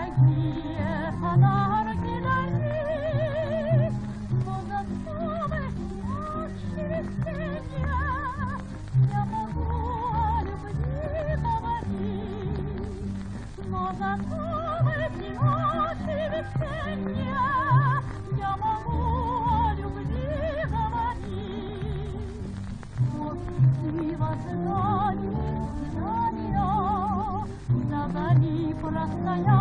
дорогие подарки дари, но зато в эти ночи весенние я могу о любви говорить, но зато в эти ночи весенние я могу о любви говорить. Вот счастливо знание, знание, вдали простая